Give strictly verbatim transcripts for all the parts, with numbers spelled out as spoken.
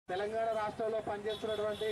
తెలంగాణ రాష్ట్రంలో పనిచేస్తున్నటువంటి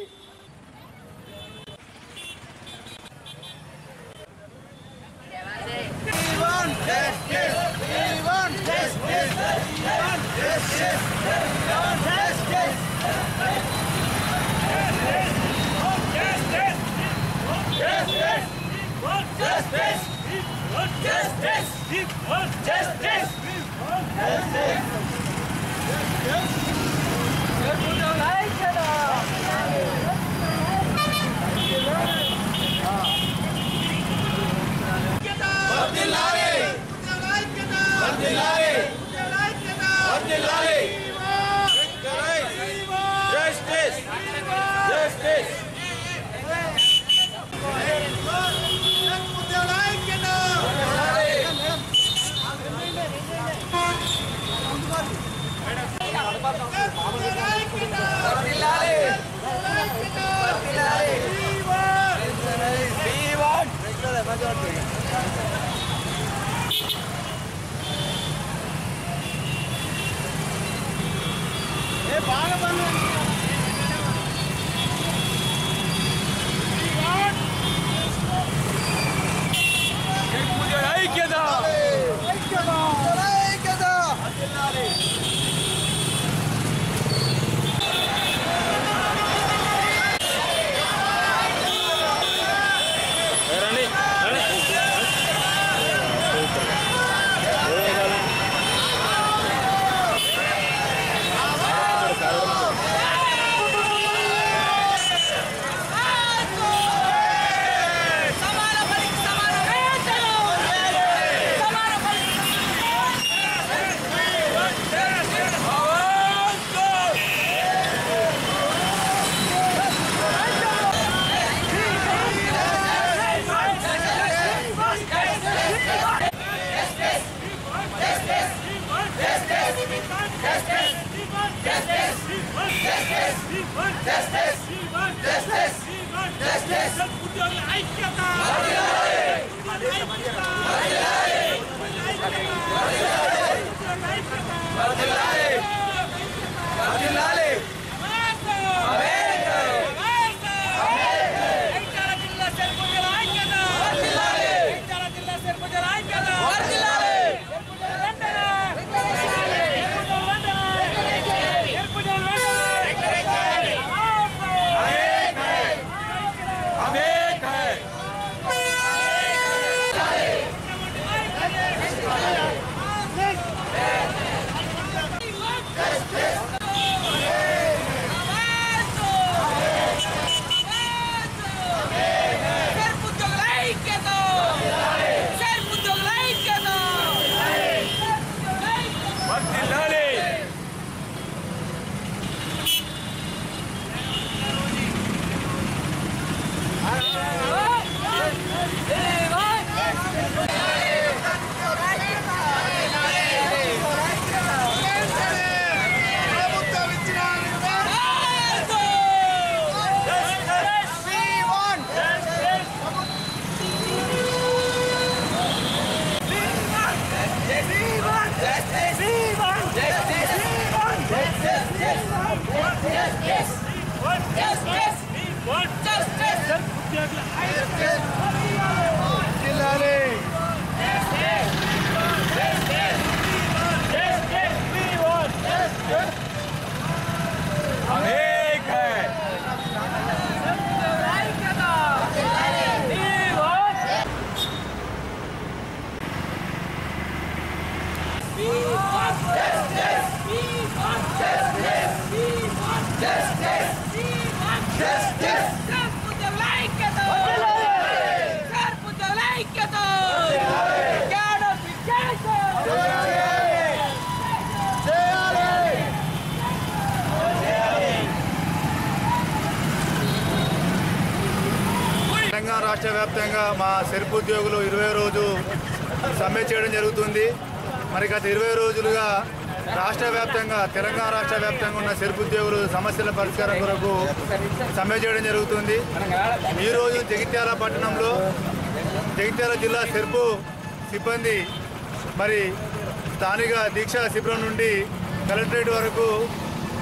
తెలంగాణ రాష్ట్ర వ్యాప్తంగా మా సెర్ప్ ఉద్యోగులు ఇరవై రోజు సమ్మె చేయడం జరుగుతుంది. మరి గత ఇరవై రోజులుగా రాష్ట్ర వ్యాప్తంగా తెలంగాణ రాష్ట్ర వ్యాప్తంగా ఉన్న సెర్ప్ ఉద్యోగులు సమస్యల పరిష్కారం కొరకు సమ్మె చేయడం జరుగుతుంది. ఈరోజు జగిత్యాల పట్టణంలో జగిత్యాల జిల్లా సెర్ప్ సిబ్బంది మరి స్థానిక దీక్షా శిబిరం నుండి కలెక్టరేట్ వరకు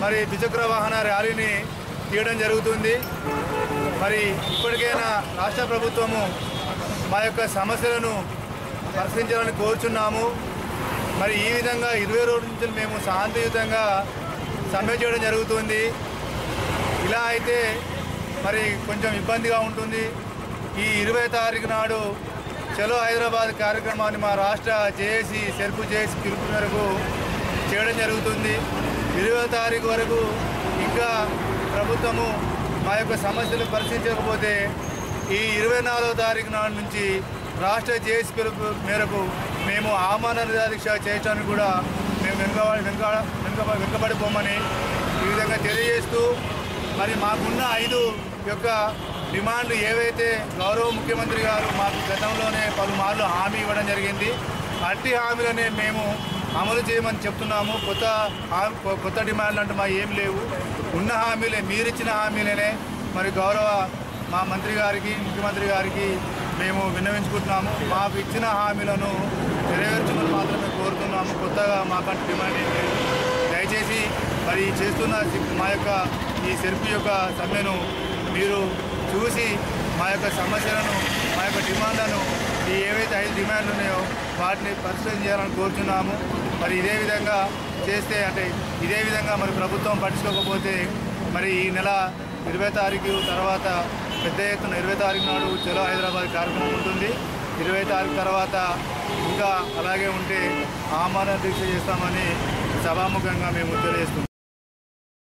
మరి ద్విచక్ర వాహన ర్యాలీని తీయడం జరుగుతుంది. మరి ఇప్పటికైనా రాష్ట్ర ప్రభుత్వము మా యొక్క సమస్యలను పరిశీలించాలని కోరుచున్నాము. మరి ఈ విధంగా ఇరవై రోజుల నుంచి మేము శాంతియుతంగా సమ్మె చేయడం జరుగుతుంది. ఇలా అయితే మరి కొంచెం ఇబ్బందిగా ఉంటుంది. ఈ ఇరవై తారీఖు నాడు చలో హైదరాబాద్ కార్యక్రమాన్ని మా రాష్ట్ర జేఏసీ సెర్పు జేఏసీ పిలుపు మేరకు చేయడం జరుగుతుంది. ఇరవై తారీఖు వరకు ఇంకా ప్రభుత్వము మా యొక్క సమస్యలు పరిశీలించకపోతే ఈ ఇరవై నాలుగో తారీఖు నాడు నుంచి రాష్ట్ర జేఏసీ పిలుపు మేరకు మేము ఆమరణ నిరాదీక్ష చేయడానికి కూడా మేము వెనుక వెనుక వెనుక వెనుకబడిపోమని ఈ విధంగా తెలియజేస్తూ, మరి మాకున్న ఐదు యొక్క డిమాండ్లు ఏవైతే గౌరవ ముఖ్యమంత్రి గారు మాకు గతంలోనే పలుమార్లు హామీ ఇవ్వడం జరిగింది, అట్టి హామీలనే మేము అమలు చేయమని చెప్తున్నాము. కొత్త కొత్త డిమాండ్లు అంటే మా ఏం లేవు. ఉన్న హామీలే, మీరిచ్చిన హామీలనే మరి గౌరవ మా మంత్రి గారికి ముఖ్యమంత్రి గారికి మేము విన్నవించుకుంటున్నాము. మాకు ఇచ్చిన హామీలను నెరవేర్చమని మాత్రమే కోరుతున్నాము. కొత్తగా మాకంటే డిమాండ్ ఏం లేదు. దయచేసి మరి చేస్తున్న మా యొక్క ఈ సెర్పు యొక్క సమ్మెను మీరు చూసి మా యొక్క సమస్యలను, మా యొక్క డిమాండ్లను, ఈ ఏవైతే ఐదు డిమాండ్లు ఉన్నాయో వాటిని పరిశీలన చేయాలని కోరుతున్నాము. మరి ఇదే విధంగా చేస్తే అంటే ఇదే విధంగా మరి ప్రభుత్వం పట్టించుకోకపోతే మరి ఈ నెల ఇరవై తారీఖు తర్వాత పెద్ద ఎత్తున ఇరవై తారీఖు నాడు చలో హైదరాబాద్ కార్యక్రమం ఉంటుంది. ఇరవై తారీఖు తర్వాత ఇంకా అలాగే ఉంటే ఆమరణ దీక్ష చేస్తామని సభాముఖంగా మేము తెలియజేస్తున్నాం.